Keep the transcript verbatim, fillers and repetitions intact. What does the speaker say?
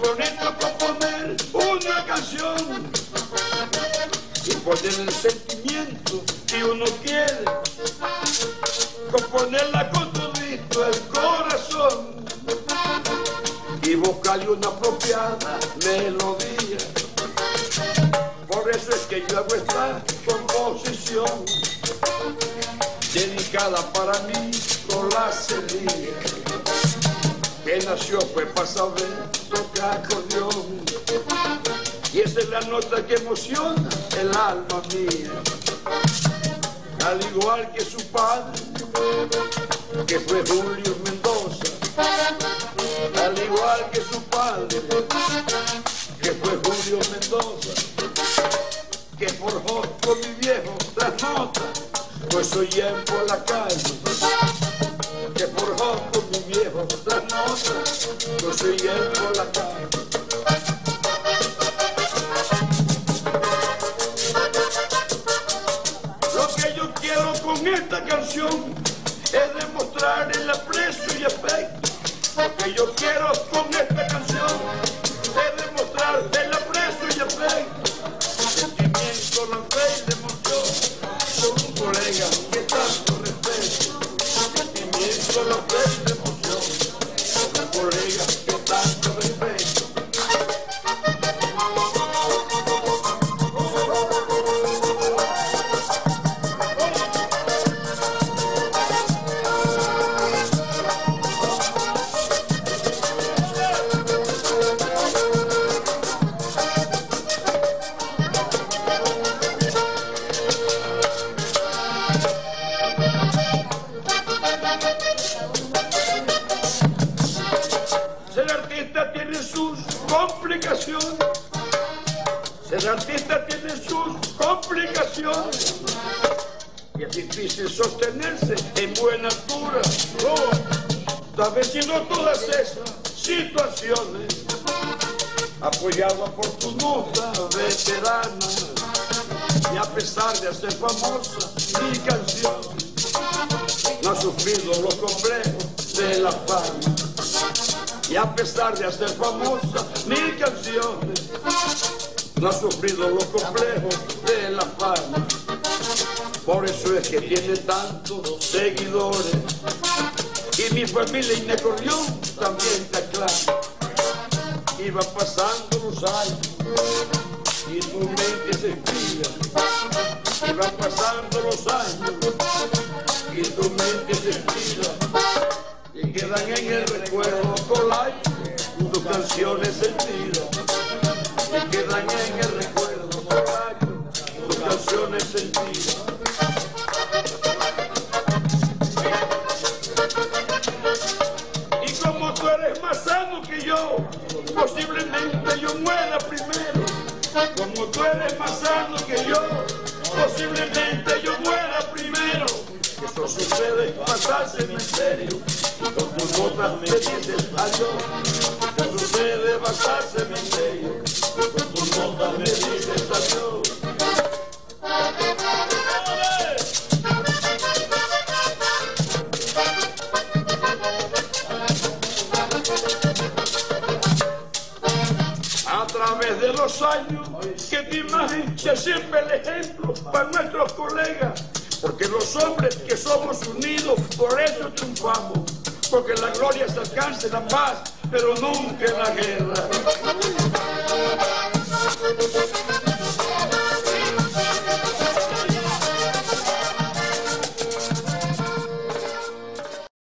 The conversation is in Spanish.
bonito componer una canción y poner el sentimiento que uno quiere, componerla con todito el corazón y buscarle una apropiada melodía. Por eso es que yo hago esta composición dedicada para mí con la Celía, que nació fue para saber tocar acordeón, y esa es la nota que emociona el alma mía. Al igual que su padre, que fue Julio Mendoza, al igual que su padre, que fue Julio Mendoza, que forjó con mi viejo las notas, pues oyen por la calle, que forjó con mi viejo las notas, pues oyen por la calle. Lo que yo quiero con esta canción es demostrar el aprecio y afecto. Lo que yo quiero con esta canción es demostrar el aprecio y afecto, sentimiento, la fe y la emoción por un colega que tanto respeto. Sentimiento, la fe y la emoción por un colega que tanto respeto. Ser artista tiene sus complicaciones, ser artista tiene sus complicaciones, y es difícil sostenerse en buena altura, oh, venciendo todas esas situaciones, apoyado por tu nota veterana, y a pesar de ser famosa mi canción, no ha sufrido los complejos de la fama. Y a pesar de ser famosa mi canción, no ha sufrido los complejos de la fama. Por eso es que tiene tantos seguidores, y mi familia Inecordión también te aclama. Y van pasando los años y tu mente se enfría, y van pasando los años y tu mente se enfría, y quedan en el recuerdo colay tus canciones sentidas, y quedan en el recuerdo colay tus canciones sentidas. Y como tú eres más sano que yo, posiblemente yo muera primero. Como tú eres más sano que yo, posiblemente yo muera primero. Eso sucede pasárseme en serio, y con tus notas me dices adiós. Eso sucede pasárseme en serio, y con tus notas me dices adiós. A través de los años, que tu imagen sea siempre el ejemplo para nuestros colegas. Porque los hombres que somos unidos, por eso triunfamos. Porque la gloria se alcanza en la paz, pero nunca en la guerra.